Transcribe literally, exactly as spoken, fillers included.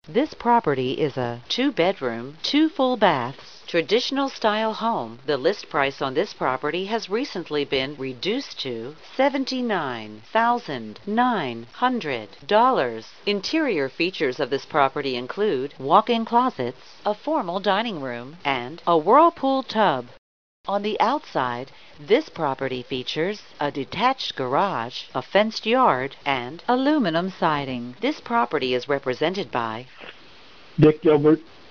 This property is a two-bedroom, two full baths, traditional style home. The list price on this property has recently been reduced to seventy-nine thousand nine hundred dollars. Interior features of this property include walk-in closets, a formal dining room, and a whirlpool tub. On the outside, this property features a detached garage, a fenced yard, and aluminum siding. This property is represented by Dick Gilbert,